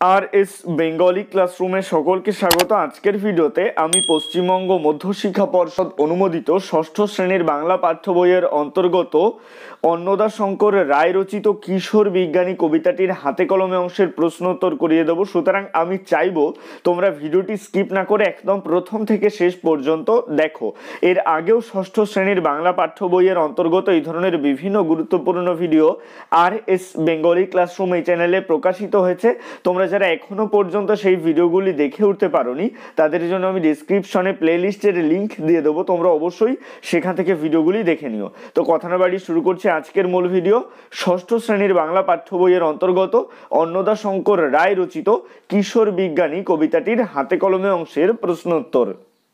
আর S Bengali ক্লাসরুমে সকলকে স্বাগত। আজকের ভিডিওতে আমি পশ্চিমবঙ্গ মধ্যশিক্ষা পর্ষদ অনুমোদিত ষষ্ঠ শ্রেণীর বাংলা পাঠ্য বইয়ের অন্তর্গত অন্নদাশঙ্কর রায় রচিত কিশোর বিজ্ঞানী কবিতাটির হাতে কলমে অংশের প্রশ্নোত্তর করিয়ে দেবো। সুতরাং আমি চাইবো তোমরা ভিডিওটি স্কিপ না করে একদম প্রথম থেকে শেষ পর্যন্ত দেখো। এর আগেও ষষ্ঠ শ্রেণীর বাংলা পাঠ্য বইয়ের অন্তর্গত এই ধরনের বিভিন্ন গুরুত্বপূর্ণ video R S Bengali classroom এই চ্যানেলে প্রকাশিত হয়েছে। তোমরা যারা এখনো পর্যন্ত সেই ভিডিওগুলি দেখে উঠতে পারোনি তাদের জন্য আমি ডেসক্রিপশনে প্লেলিস্টের লিংক দিয়ে দেবো, তোমরা অবশ্যই সেখান থেকে ভিডিওগুলি দেখে নিও। তো কথা না বাড়িয়ে শুরু করছি আজকের মূল ভিডিও। ষষ্ঠ শ্রেণীর বাংলা পাঠ্য বইয়ের অন্তর্গত অন্নদাশঙ্কর রায় রচিত কিশোর বিজ্ঞানী কবিতাটির হাতে কলমে অংশের প্রশ্নোত্তর।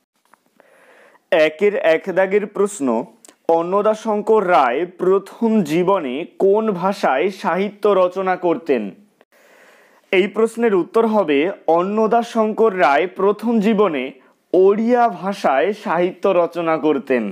একের এক দাগের প্রশ্ন, অন্নদাশঙ্কর রায় প্রথম জীবনে কোন ভাষায় সাহিত্য রচনা করতেন? এই প্রশ্নের উত্তর হবে অন্নদাশঙ্কর রায় প্রথম জীবনে ওড়িয়া ভাষায় সাহিত্য রচনা করতেন।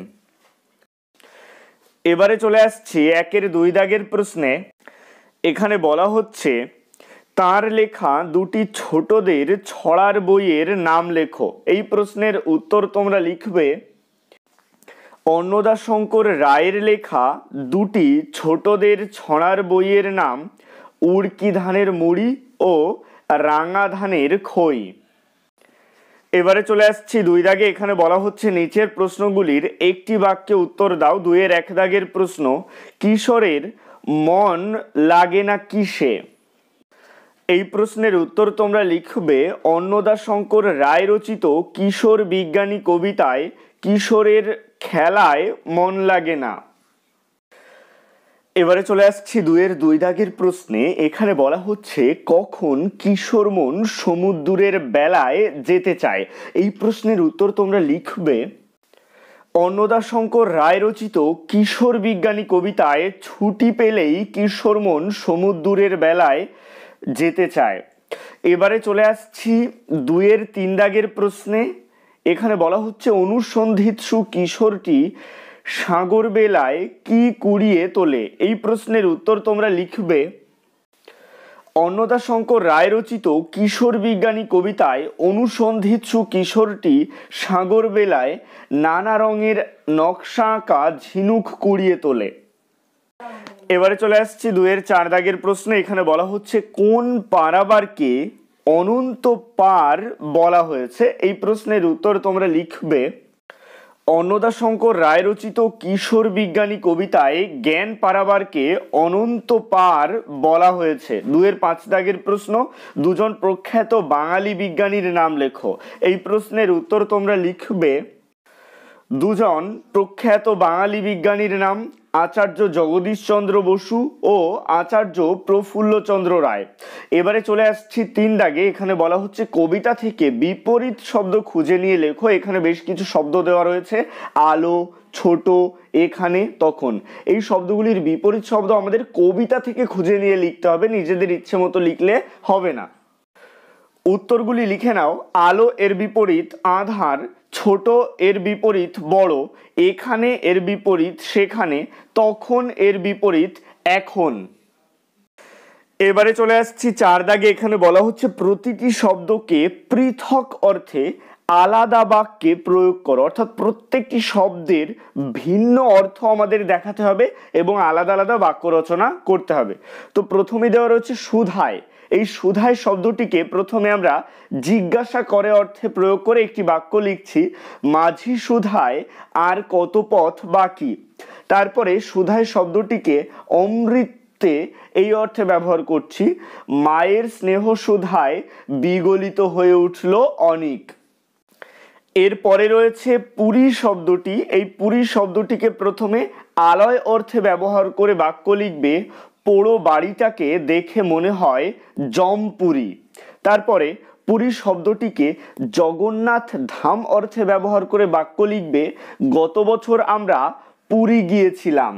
এবারে চলে আসছি একের দুই দাগের প্রশ্নে। এখানে বলা হচ্ছে তার লেখা দুটি ছোটদের ছড়ার বইয়ের নাম লেখো। এই প্রশ্নের উত্তর তোমরা লিখবে অন্নদাশঙ্কর রায়ের লেখা দুটি ছোটদের ছড়ার বইয়ের নাম উড়কি ধানের মুড়ি ও রাঙা ধানের খই। এবারে চলে আসছি দুই দাগে। এখানে বলা হচ্ছে নিচের প্রশ্নগুলির একটি বাক্যে উত্তর দাও। দুইয়ের এক দাগের প্রশ্ন, কিশোরের মন লাগে না কিসে? এই প্রশ্নের উত্তর তোমরা লিখবে অন্নদাশঙ্কর রায় রচিত কিশোর বিজ্ঞানী কবিতায় কিশোরের খেলায় মন লাগে না। এবারে চলে আসছি দুইয়ের দুই দাগের প্রশ্নে। এখানে বলা হচ্ছে কখন কিশোর মন সমুদ্রের বেলায় যেতে চায়? এই প্রশ্নের উত্তর তোমরা লিখবে অন্নদাশঙ্কর রায় রচিত কিশোর বিজ্ঞানী কবিতায় ছুটি পেলেই কিশোর মন সমুদ্রের বেলায় যেতে চায়। এবারে চলে আসছি দুইয়ের তিন দাগের প্রশ্নে। এখানে বলা হচ্ছে অনুসন্ধিৎসু কিশোরটি সাগর বেলায় কি কুড়িয়ে তোলে? এই প্রশ্নের উত্তর তোমরা লিখবে অন্নদাশঙ্কর রায় রচিত কিশোর বিজ্ঞানী কবিতায় অনুসন্ধিৎসু কিশোরটি সাগর বেলায় নানা রঙের নকশা আঁকা ঝিনুক কুড়িয়ে তোলে। এবারে চলে আসছি দুইয়ের চার দাগের প্রশ্ন। এখানে বলা হচ্ছে কোন পারাবারকে অনন্ত পার বলা হয়েছে? এই প্রশ্নের উত্তর তোমরা লিখবে অন্নদাশঙ্কর রায় রচিত কিশোর বিজ্ঞানী কবিতায় জ্ঞান পারাবারকে অনন্ত পার বলা হয়েছে। দুইয়ের পাঁচ দাগের প্রশ্ন, দুজন প্রখ্যাত বাঙালি বিজ্ঞানীর নাম লেখো। এই প্রশ্নের উত্তর তোমরা লিখবে দুজন প্রখ্যাত বাঙালি বিজ্ঞানীর নাম আচার্য জগদীশচন্দ্র বসু ও আচার্য প্রফুল্লচন্দ্র রায়। এবারে চলে আসছি তিন দাগে। এখানে বলা হচ্ছে কবিতা থেকে বিপরীত শব্দ খুঁজে নিয়ে লেখো। এখানে বেশ কিছু শব্দ দেওয়া রয়েছে, আলো, ছোট, এখানে, তখন। এই শব্দগুলির বিপরীত শব্দ আমাদের কবিতা থেকে খুঁজে নিয়ে লিখতে হবে, নিজেদের ইচ্ছে মতো লিখলে হবে না। উত্তরগুলি লিখে নাও। আলো এর বিপরীত আধার, ছোট এর বিপরীত বড়, এখানে এর বিপরীত সেখানে, তখন এর বিপরীত এখন। এবারে চলে আসছি চার দাগে। এখানে বলা হচ্ছে প্রতিটি শব্দকে পৃথক অর্থে আলাদা বাক্যে প্রয়োগ করো। অর্থাৎ প্রত্যেকটি শব্দের ভিন্ন অর্থ আমাদের দেখাতে হবে এবং আলাদা আলাদা বাক্য রচনা করতে হবে। তো প্রথমে দেওয়া রয়েছে সুধায়। এই সুধায় শব্দটিকে প্রথমে আমরা জিজ্ঞাসা করে অর্থে প্রয়োগ করে একটি বাক্য লিখছি, মাঝি সুধায় আর কত পথ বাকি। তারপরে সুধায় শব্দটিকে অমৃতে এই অর্থে ব্যবহার করছি, মায়ের স্নেহ সুধায় বিগলিত হয়ে উঠল অনেক। এরপরে রয়েছে পুরী শব্দটি। এই পুরী শব্দটিকে প্রথমে আলয় অর্থে ব্যবহার করে বাক্য লিখবে, পোড়ো বাড়িটাকে দেখে মনে হয় জমপুরি। তারপরে পুরী শব্দটিকে জগন্নাথ ধাম অর্থে ব্যবহার করে বাক্য লিখবে, গত বছর আমরা পুরী গিয়েছিলাম।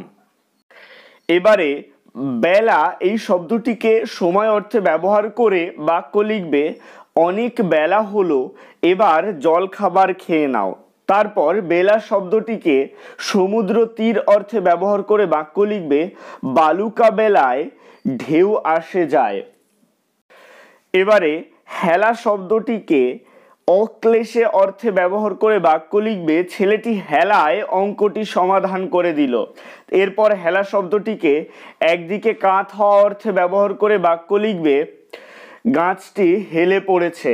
এবারে বেলা এই শব্দটিকে সময় অর্থে ব্যবহার করে বাক্য লিখবে, অনেক বেলা হলো, এবার জল খাবার খেয়ে নাও। তারপর বেলা শব্দটিকে সমুদ্র তীর অর্থে ব্যবহার করে বাক্য লিখবে, বালুকা বেলায় ঢেউ আসে যায়। এবারে হেলা শব্দটিকে অক্লেশে অর্থে ব্যবহার করে বাক্য লিখবে ছেলেটি হেলায় অঙ্কটি সমাধান করে দিল। এরপর হেলা শব্দটিকে একদিকে কাত হওয়া অর্থে ব্যবহার করে বাক্য লিখবে গাছটি হেলে পড়েছে।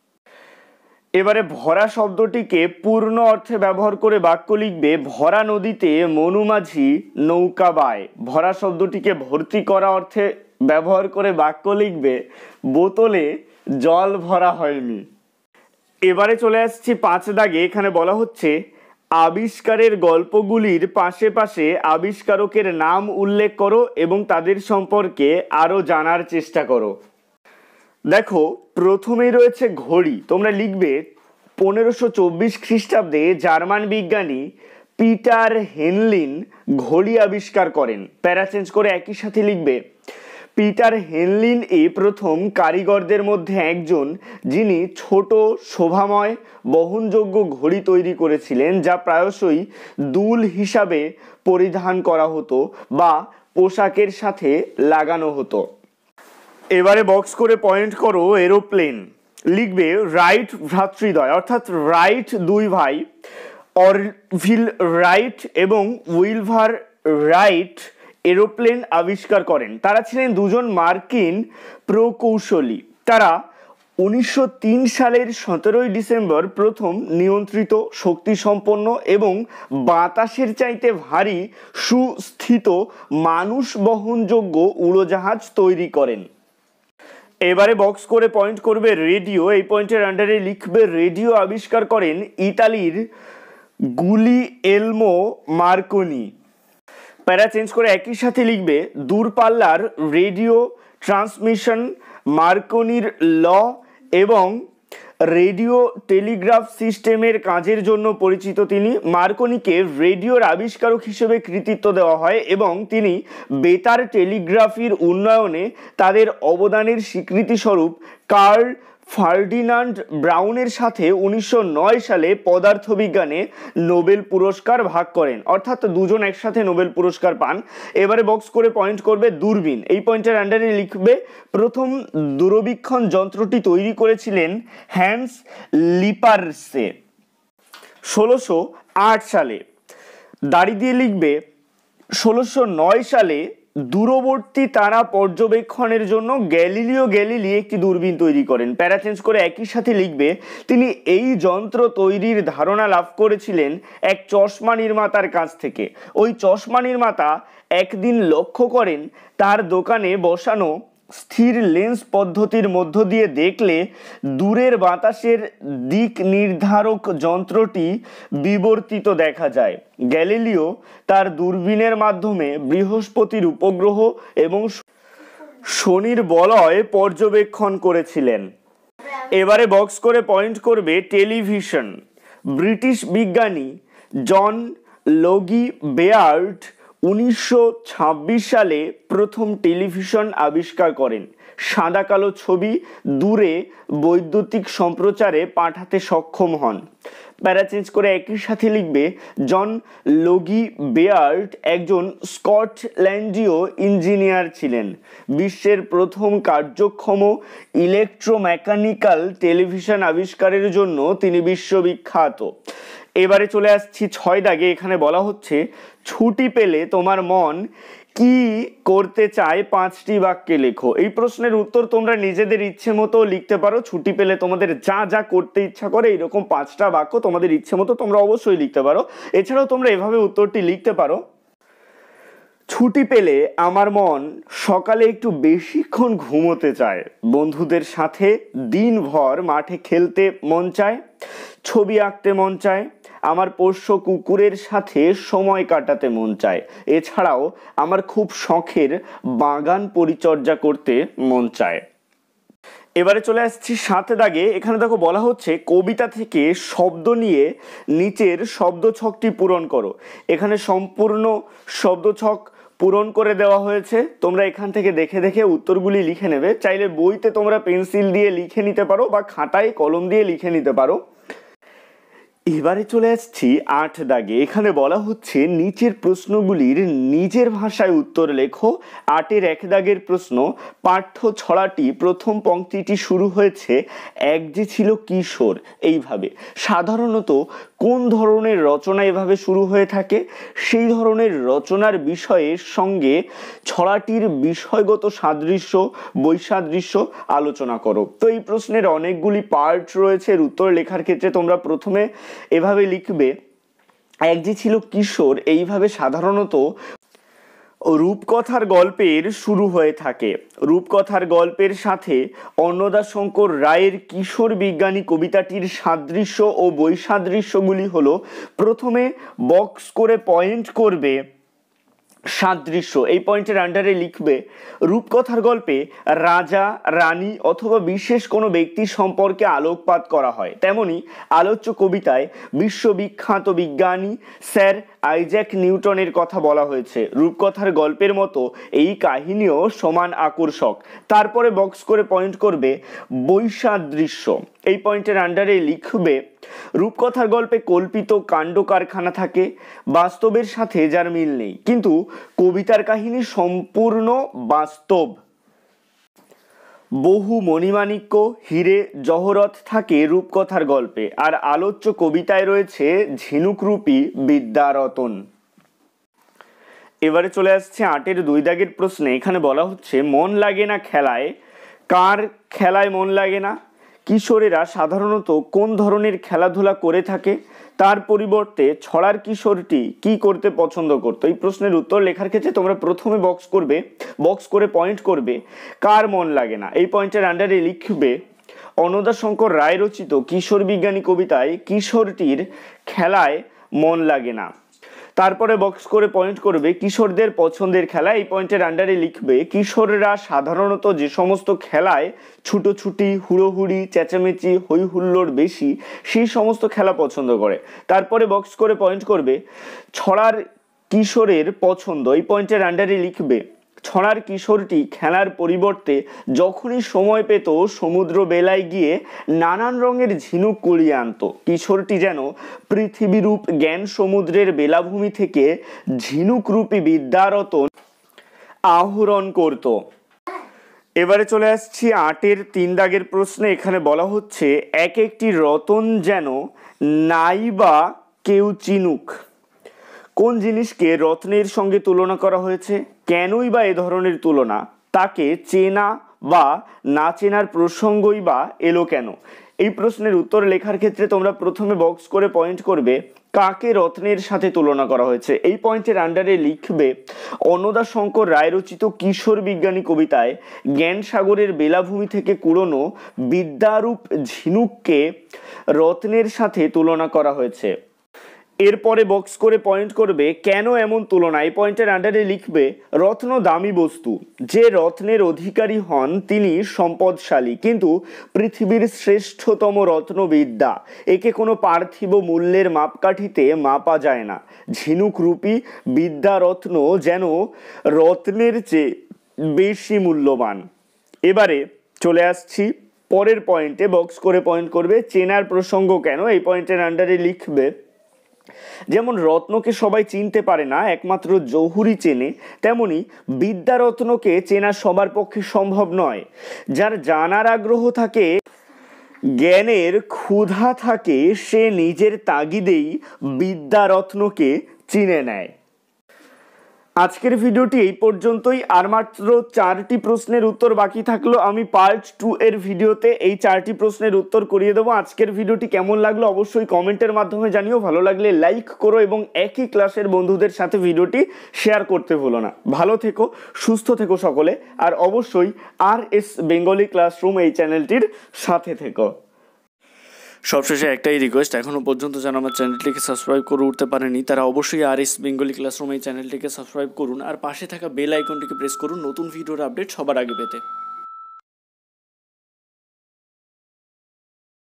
এবারে ভরা শব্দটিকে পূর্ণ অর্থে ব্যবহার করে বাক্য লিখবে ভরা নদীতে মনুমাঝি নৌকা বায়। ভরা শব্দটিকে ভর্তি করা অর্থে ব্যবহার করে বাক্য লিখবে বোতলে জল ভরা হয়নি। এবারে চলে আসছি 5 দাগে। এখানে বলা হচ্ছে আবিষ্কারের গল্পগুলির পাশে পাশে আবিষ্কারকের নাম উল্লেখ করো এবং তাদের সম্পর্কে আরো জানার চেষ্টা করো। দেখো, প্রথমেই রয়েছে ঘড়ি। তোমরা লিখবে 1524 খ্রিস্টাব্দে জার্মান বিজ্ঞানী পিটার হেনলিন ঘড়ি আবিষ্কার করেন। প্যারা চেঞ্জ করে একই সাথে লিখবে পিটার হেনলিন এই প্রথম কারিগরদের মধ্যে একজন যিনি ছোট শোভাময় বহনযোগ্য ঘড়ি তৈরি করেছিলেন যা প্রায়শই দুল হিসাবে পরিধান করা হতো বা পোশাকের সাথে লাগানো হতো। এবারে বক্স করে পয়েন্ট করো এরোপ্লেন। লিখবে রাইট ভ্রাতৃদ্বয় অর্থাৎ রাইট দুই ভাই অরভিল রাইট এবং উইলভার রাইট এরোপ্লেন আবিষ্কার করেন। তারা ছিলেন দুজন মার্কিন প্রকৌশলী। তারা 1903 সালের 17 ডিসেম্বর প্রথম নিয়ন্ত্রিত শক্তিসম্পন্ন এবং বাতাসের চাইতে ভারী সুস্থিত মানুষ বহনযোগ্য উড়োজাহাজ তৈরি করেন। এবারে বক্স করে পয়েন্ট করবে রেডিও। এই পয়েন্টের আন্ডারে লিখবে রেডিও আবিষ্কার করেন ইতালির গুলিয়েলমো মার্কনি। প্যারা চেঞ্জ করে একই সাথে লিখবে দূরপাল্লার রেডিও ট্রান্সমিশন মার্কনির ল এবং রেডিও টেলিগ্রাফ সিস্টেমের কাজের জন্য পরিচিত তিনি। মার্কনিকে রেডিওর আবিষ্কারক হিসেবে কৃতিত্ব দেওয়া হয় এবং তিনি বেতার টেলিগ্রাফির উন্নয়নে তাদের অবদানের স্বীকৃতিস্বরূপ কার্ল ফার্ডিনান্ড ব্রাউনের সাথে 1909 সালে পদার্থবিজ্ঞানে নোবেল পুরস্কার ভাগ করেন, অর্থাৎ দুজন একসাথে নোবেল পুরস্কার পান। এবারে বক্স করে পয়েন্ট করবে দূরবীন। এই পয়েন্টের আন্ডারে লিখবে প্রথম দূরবীক্ষণ যন্ত্রটি তৈরি করেছিলেন হ্যান্স লিপারসে 1608 সালে। দাড়ি দিয়ে লিখবে 1609 সালে দূরবর্তী তারা পর্যবেক্ষণের জন্য গ্যালিলিও গ্যালিলি একটি দূরবীন তৈরি করেন। প্যারা চেঞ্জ করে একই সাথে লিখবে তিনি এই যন্ত্র তৈরির ধারণা লাভ করেছিলেন এক চশমা নির্মাতার কাছ থেকে। ওই চশমা নির্মাতা একদিন লক্ষ্য করেন তার দোকানে বসানো স্থির লেন্স পদ্ধতির মধ্য দিয়ে দেখলে দূরের বাতাসের দিক নির্ধারক যন্ত্রটি বিবর্তিত দেখা যায়। গ্যালিলিও তার দূরবীনের মাধ্যমে বৃহস্পতির উপগ্রহ এবং শনির বলয় পর্যবেক্ষণ করেছিলেন। এবারে বক্স করে পয়েন্ট করবে টেলিভিশন। ব্রিটিশ বিজ্ঞানী জন লগি বেয়ার্ড 1926 সালে প্রথম টেলিভিশন আবিষ্কার করেন। সাদা কালো ছবি দূরে বৈদ্যুতিক সম্প্রচারে পাঠাতে সক্ষম হন। প্যারা চেঞ্জ করে একই সাথে লিখবে জন লগি বেয়ার্ড একজন স্কটল্যান্ডীয় ইঞ্জিনিয়ার ছিলেন। বিশ্বের প্রথম কার্যক্ষম ইলেকট্রোমেকানিক্যাল টেলিভিশন আবিষ্কারের জন্য তিনি বিশ্ববিখ্যাত। এবারে চলে আসছি 6 দাগে। এখানে বলা হচ্ছে ছুটি পেলে তোমার মন কি করতে চায় 5টি বাক্যে লেখো। এই প্রশ্নের উত্তর তোমরা নিজেদের ইচ্ছে মতো লিখতে পারো। ছুটি পেলে তোমাদের যা যা করতে ইচ্ছা করে এরকম 5টা বাক্য তোমাদের ইচ্ছে মতো তোমরা অবশ্যই লিখতে পারো। এছাড়াও তোমরা এভাবে উত্তরটি লিখতে পারো, ছুটি পেলে আমার মন সকালে একটু বেশিক্ষণ ঘুমোতে চায়, বন্ধুদের সাথে দিনভর মাঠে খেলতে মন চায়, ছবি আঁকতে মন চায়, আমার পোষ্য কুকুরের সাথে সময় কাটাতে মন চায়। এছাড়াও আমার খুব শখের বাগান পরিচর্যা করতে মন চায়। এবারে চলে আসছি 7 দাগে। এখানে দেখো বলা হচ্ছে কবিতা থেকে শব্দ নিয়ে নিচের শব্দছকটি পূরণ করো। এখানে সম্পূর্ণ শব্দছক পূরণ করে দেওয়া হয়েছে। তোমরা এখান থেকে দেখে দেখে উত্তরগুলি লিখে নেবে। চাইলে বইতে তোমরা পেন্সিল দিয়ে লিখে নিতে পারো বা খাতায় কলম দিয়ে লিখে নিতে পারো। এবারে চলে আসছি 8 দাগে। এখানে বলা হচ্ছে নিচের প্রশ্নগুলির নিজের ভাষায় উত্তর লেখো। 8-এর 1 দাগের প্রশ্ন, পাঠ্য ছড়াটি প্রথম পংক্তিটি শুরু হয়েছে এক যে ছিল কিশোর এইভাবে। সাধারণত কোন ধরনের রচনা এভাবে শুরু হয়ে থাকে? সেই ধরনের রচনার বিষয়ের সঙ্গে ছড়াটির বিষয়গত সাদৃশ্য বৈসাদৃশ্য আলোচনা করো। তো এই প্রশ্নের অনেকগুলি পার্ট রয়েছে। এর উত্তর লেখার ক্ষেত্রে তোমরা প্রথমে এভাবে লিখবে, এক যে ছিল কিশোর এইভাবে সাধারণত রূপকথার গল্পের শুরু হয়ে থাকে। রূপকথার গল্পের সাথে অন্নদাশঙ্কর রায়ের কিশোর বিজ্ঞানী কবিতাটির সাদৃশ্য ও বৈসাদৃশ্যগুলি হলো, প্রথমে বক্স করে পয়েন্ট করবে সাদৃশ্য, এই পয়েন্টের আন্ডারে লিখবে রূপকথার গল্পে রাজা রানী অথবা বিশেষ কোনো ব্যক্তি সম্পর্কে আলোকপাত করা হয়, তেমনি আলোচ্য কবিতায় বিশ্ববিখ্যাত বিজ্ঞানী স্যার আইজ্যাক নিউটনের কথা বলা হয়েছে। রূপকথার গল্পের মতো এই কাহিনীও সমান আকর্ষক। তারপরে বক্স করে পয়েন্ট করবে বৈসাদৃশ্য, এই পয়েন্টের আন্ডারে লিখবে রূপকথার গল্পে কল্পিত কাণ্ড কারখানা থাকে বাস্তবের সাথে যার মিল নেই, কিন্তু কবিতার কাহিনী সম্পূর্ণ বাস্তব। বহু মণিমাণিক্য হীরে জহরত থাকে রূপকথার গল্পে, আর আলোচ্য কবিতায় রয়েছে ঝিনুকরূপী বিদ্যারতন। এবারে চলে আসছে 8-এর 2 দাগের প্রশ্নে। এখানে বলা হচ্ছে মন লাগে না খেলায়, কার খেলায় মন লাগে না? কিশোরেরা সাধারণত কোন ধরনের খেলাধুলা করে থাকে? তার পরিবর্তে ছড়ার কিশোরটি কি করতে পছন্দ করতো? এই প্রশ্নের উত্তর লেখার ক্ষেত্রে তোমরা প্রথমে বক্স করে পয়েন্ট করবে কার মন লাগে না, এই পয়েন্টের আন্ডারে লিখবে অন্নদাশঙ্কর রায় রচিত কিশোর বিজ্ঞানী কবিতায় কিশোরটির খেলায় মন লাগে না। তারপরে বক্স করে পয়েন্ট করবে কিশোরদের পছন্দের খেলা, এই পয়েন্টের আন্ডারে লিখবে কিশোররা সাধারণত যে সমস্ত খেলায় ছুটোছুটি হুড়োহুড়ি চেঁচামেচি হই হুল্লোড় বেশি সেই সমস্ত খেলা পছন্দ করে। তারপরে বক্স করে পয়েন্ট করবে ছড়ার কিশোরের পছন্দ, এই পয়েন্টের আন্ডারে লিখবে ছড়ার কিশোরটি খেলার পরিবর্তে যখনই সময় পেত সমুদ্র বেলায় গিয়ে নানান রঙের ঝিনুক কুড়িয়ে আনতো। কিশোরটি যেন পৃথিবীরূপ জ্ঞান সমুদ্রের বেলাভূমি থেকে ঝিনুকরূপী বিদ্যারতন আহরণ করত। এবারে চলে আসছি 8-এর 3 দাগের প্রশ্নে। এখানে বলা হচ্ছে এক একটি রতন যেন নাই বা কেউ চিনুক। কোন জিনিসকে রত্নের সঙ্গে তুলনা করা হয়েছে? কেনই বা এ ধরনের তুলনা? তাকে চেনা বা না চেনার প্রসঙ্গই বা এলো কেন? এই প্রশ্নের উত্তর লেখার ক্ষেত্রে তোমরা প্রথমে বক্স করে পয়েন্ট করবে কাকে রত্নের সাথে তুলনা করা হয়েছে, এই পয়েন্টের আন্ডারে লিখবে অন্নদাশঙ্কর রায় রচিত কিশোর বিজ্ঞানী কবিতায় জ্ঞান সাগরের বেলাভূমি থেকে কুড়োনো বিদ্যারূপ ঝিনুককে রত্নের সাথে তুলনা করা হয়েছে। এরপরে বক্স করে পয়েন্ট করবে কেন এমন তুলনা, এই পয়েন্টের আন্ডারে লিখবে রত্ন দামি বস্তু, যে রত্নের অধিকারী হন তিনি সম্পদশালী, কিন্তু পৃথিবীর শ্রেষ্ঠতম রত্নবিদ্যা, একে কোনো পার্থিব মূল্যের মাপকাঠিতে মাপা যায় না। ঝিনুক রূপী বিদ্যারত্ন যেন রত্নের চেয়ে বেশি মূল্যবান। এবারে চলে আসছি পরের পয়েন্টে, বক্স করে পয়েন্ট করবে চেনার প্রসঙ্গ কেন, এই পয়েন্টের আন্ডারে লিখবে যেমন রত্নকে সবাই চিনতে পারে না, একমাত্র জহুরি চেনে, তেমনি বিদ্যারত্নকে চেনা সবার পক্ষে সম্ভব নয়। যার জানার আগ্রহ থাকে, জ্ঞানের ক্ষুধা থাকে, সে নিজের তাগিদেই বিদ্যারত্নকে চিনে নেয়। আজকের ভিডিওটি এই পর্যন্তই। আর মাত্র 4টি প্রশ্নের উত্তর বাকি থাকলো। আমি পার্ট 2 এর ভিডিওতে এই 4টি প্রশ্নের উত্তর করিয়ে দেবো। আজকের ভিডিওটি কেমন লাগলো অবশ্যই কমেন্টের মাধ্যমে জানিও। ভালো লাগলে লাইক করো এবং একই ক্লাসের বন্ধুদের সাথে ভিডিওটি শেয়ার করতে ভুলো না। ভালো থেকো, সুস্থ থেকো সকলে, আর অবশ্যই RS বেঙ্গলি ক্লাসরুম এই চ্যানেলটির সাথে থেকো। সবশেষে একটাই রিকোয়েস্ট, এখনও পর্যন্ত যারা আমার চ্যানেলটিকে সাবস্ক্রাইব করে উঠতে পারেনি তারা অবশ্যই RS বেঙ্গলি ক্লাসরুম এই চ্যানেলটিকে সাবস্ক্রাইব করুন, আর পাশে থাকা বেল আইকনটিকে প্রেস করুন নতুন ভিডিওর আপডেট সবার আগে পেতে।